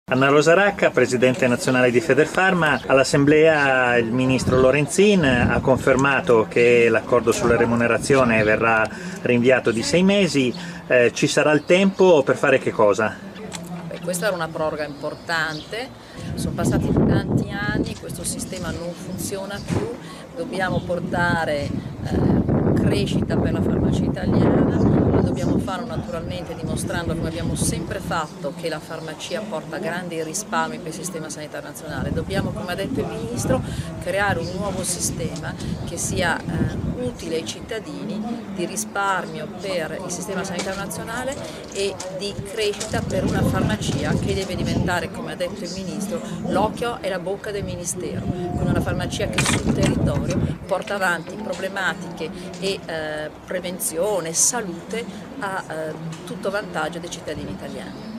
Anna Rosa Racca, Presidente nazionale di Federfarma. All'Assemblea il Ministro Lorenzin ha confermato che l'accordo sulla remunerazione verrà rinviato di 6 mesi. Ci sarà il tempo per fare che cosa? Questa era una proroga importante, sono passati tanti anni, questo sistema non funziona più, dobbiamo portare crescita per la farmacia italiana, lo dobbiamo fare naturalmente dimostrando, come abbiamo sempre fatto, che la farmacia porta grandi risparmi per il sistema sanitario nazionale. Dobbiamo, come ha detto il Ministro, creare un nuovo sistema che sia utile ai cittadini, di risparmio per il sistema sanitario nazionale e di crescita per una farmacia che deve diventare, come ha detto il Ministro, l'occhio e la bocca del Ministero, con una farmacia che sul territorio porta avanti problematiche e prevenzione, salute a tutto vantaggio dei cittadini italiani.